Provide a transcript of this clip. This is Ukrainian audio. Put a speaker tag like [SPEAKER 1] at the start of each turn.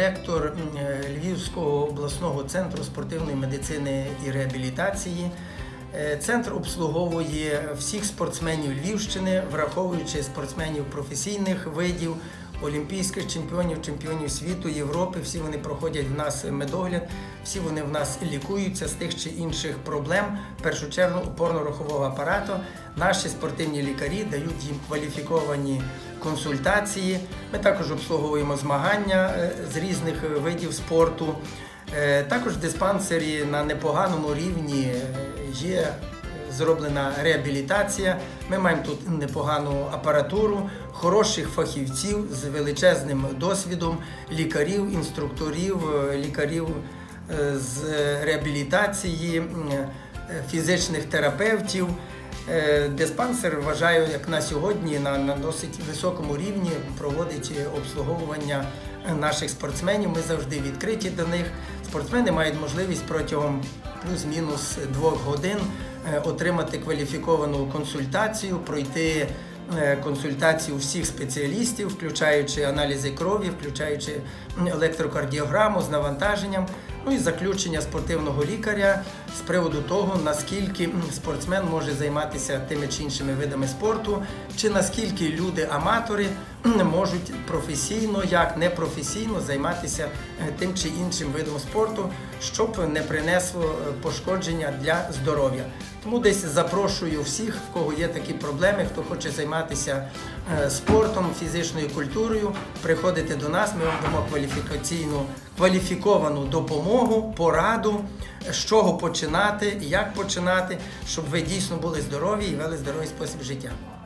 [SPEAKER 1] директор Львівського обласного центру спортивної медицини і реабілітації. Центр обслуговує всіх спортсменів Львівщини, враховуючи спортсменів професійних видів, олімпійських чемпіонів, чемпіонів світу, Європи. Всі вони проходять в нас медогляд, всі вони в нас лікуються з тих чи інших проблем, в першу чергу опорно-рухового апарату. Наші спортивні лікарі дають їм кваліфіковані консультації. Ми також обслуговуємо змагання з різних видів спорту. Також в диспансері на непоганому рівні є зроблена реабілітація. Ми маємо тут непогану апаратуру, хороших фахівців з величезним досвідом, лікарів, інструкторів, лікарів з реабілітації, фізичних терапевтів. Диспансер, вважаю, як на сьогодні, на досить високому рівні проводить обслуговування наших спортсменів. Ми завжди відкриті до них. Спортсмени мають можливість протягом плюс-мінус 2 годин отримати кваліфіковану консультацію, пройти консультацію всіх спеціалістів, включаючи аналізи крові, включаючи електрокардіограму з навантаженням, ну і заключення спортивного лікаря з приводу того, наскільки спортсмен може займатися тими чи іншими видами спорту, чи наскільки люди-аматори можуть професійно, як непрофесійно займатися тим чи іншим видом спорту, щоб не принесло пошкодження для здоров'я. Тому десь запрошую всіх, в кого є такі проблеми, хто хоче займатися спортом, фізичною культурою, приходити до нас, ми вам дамо кваліфіковану допомогу, пораду, з чого починати, як починати, щоб ви дійсно були здорові і вели здоровий спосіб життя.